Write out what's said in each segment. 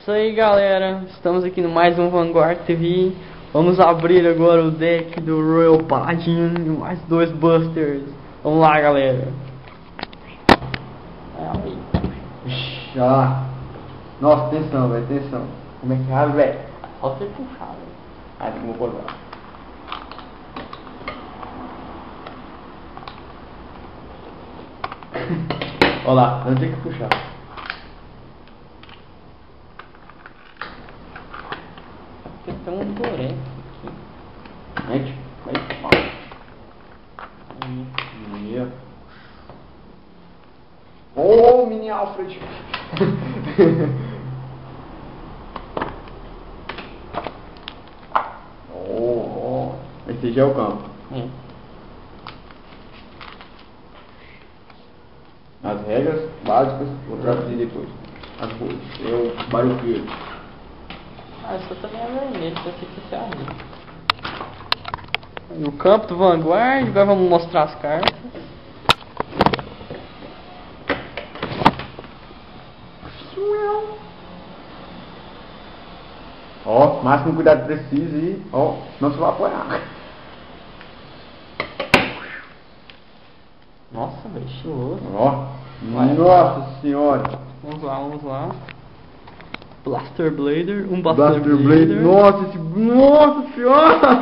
Isso aí, galera, estamos aqui no mais um Vanguard TV. Vamos abrir agora o deck do Royal Paladin e mais dois Busters. Vamos lá, galera. Ixi, olha lá. Nossa, atenção, velho, atenção. Como é que abre, velho? Só você puxar, velho. Ah, tem como colocar. Olha lá, não tem que puxar. Tem um Doré aqui. Mete, aí, ó. Ô, mini Alfred. Oh, esse já é o campo. As regras básicas, vou traduzir depois. As cores. Eu, Battlefield. Essa também é vermelha, se você quiser abrir. No campo do Vanguard, agora vamos mostrar as cartas. Ó, máximo cuidado preciso e, ó, não se vai apoiar. Nossa, velho, estiloso. Ó, nossa senhora. Vamos lá. Blaster Blader, um Blaster Blade, nossa senhora.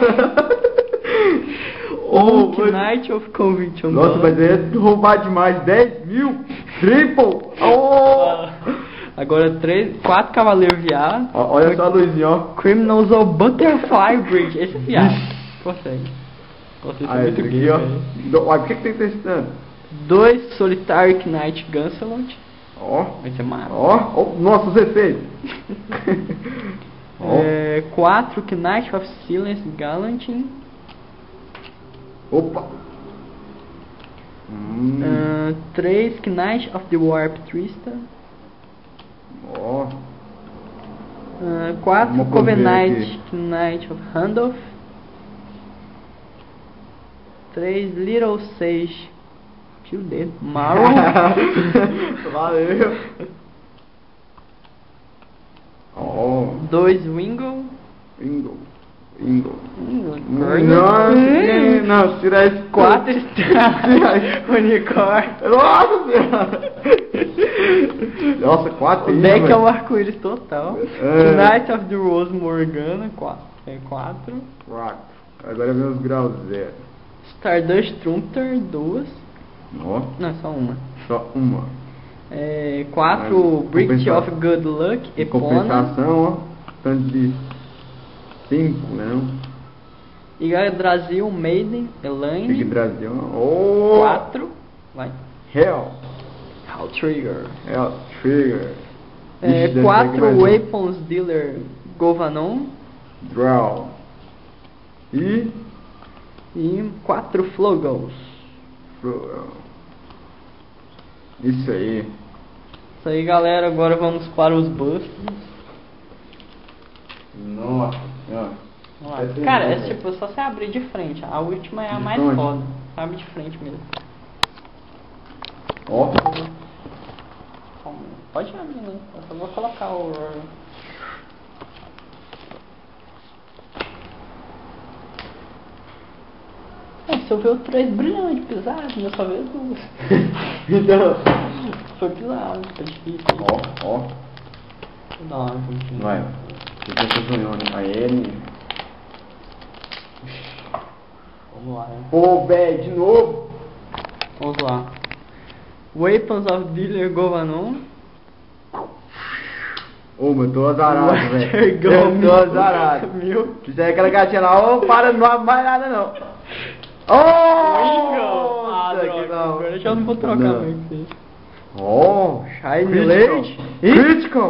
Oak Knight of Conviction. Nossa, mas é roubar demais. 10 mil, triple. Oh. Agora 4 Cavaleiros viados. Olha só a luzinha, ó. Criminals of Butterfly Bridge. Esse viado consegue. Vocês são muito aqui, ó. Por que tem testando? 2 Solitary Knight Guncelot. Ó. Vai ser massa. Ó, nossa, os efeitos. 4 Knight of Silence Galantin. Opa. 3 Knight of the Warp Twister. Ó. 4 Covenant Knight of Randolph. 3 Little Sage. Tio dedo. Marrow. Valeu. Ó. 2 Wingle. Não, tira esse 4 Unicórnio. Nossa senhora. Nossa, 4 O deck é um arco-íris total. Knight of the Rose Morgana. 4. Agora vem os graus 0. Stardust Trumpeter. 2. Ó. Não, só uma. Só uma. 4 Bridge of Good Luck. Epona. Compensação, ó. Tanto de 5, não. Yggdrasil Maiden. Big Elaine. Brasil. Oh. 4. Vai. Hell Trigger. Trigger. 4 Weapons Dealer Govanon. Draw. E 4 Flogos. Isso aí. Isso aí, galera. Agora vamos para os Busters. Nossa. Cara, é tipo, só você abrir de frente. A última é a mais foda. Abre de frente mesmo. Ó. Pode abrir, né? Eu só vou colocar o... Se eu ver o 3 brilhante, pisado, eu só vejo 2. Então. Foi pisado, tá difícil. Ó. Dá uma continha. Vai. Você tá sonhando. Aí, Vamos lá, hein? Pô, velho, de novo. Vamos lá. Weapons of Dealer Govanon. Ô, mas eu tô azarado, velho. Eu Eu tô azarado. Se fizer aquela gatinha lá, ô, para, não abre mais nada, não. Oh! Agora eu não vou trocar mais aqui. Oh! Shiny Lady. Critical!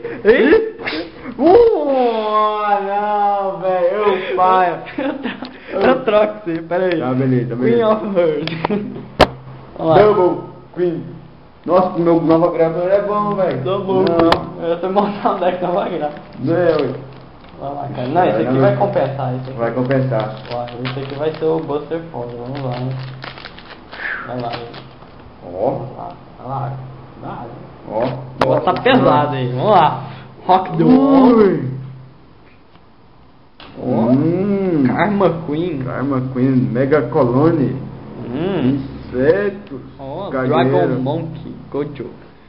Não, velho, eu paio. Eu troco sim, pera aí. Tá, beleza. Queen of Hearts. Vamos lá. Double Queen. Nossa, meu nova gravadora é bom, velho. Double Queen. Eu tô montando um deck nova grava. Não é, ué. Vamos lá, cara. Não, esse aqui vai compensar. Vai compensar. Esse aqui vai ser o Buster Foda. Vamos lá, né? Vai lá. Ó. Vai lá. Ó. Tá pesado aí. Vamos lá. Rock the Wall. Karma Queen. Karma Queen, Mega Colony. Insetos. Dragon Monkey. Gojo.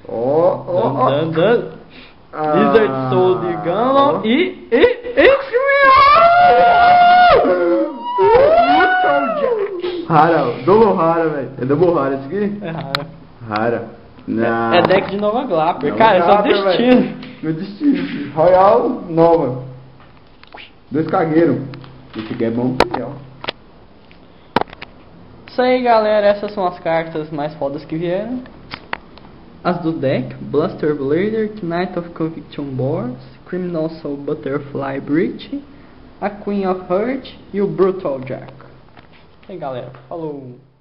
Ó. Lizard Soul de Ganon e Rara, Double Rara, velho. É Double Rara isso aqui? É rara. Rara. Não. É deck de Nova Glapper. Nova Cara, é só Glapper, destino. Meu destino. Royal Nova. 2 cagueiros. Esse aqui é bom. Isso aí, galera. Essas são as cartas mais fodas que vieram. As do deck: Bluster Blader, Knight of Conviction Boards, Criminal Soul Butterfly Breach, a Queen of Heart e o Brutal Jack. E aí, galera. Falou.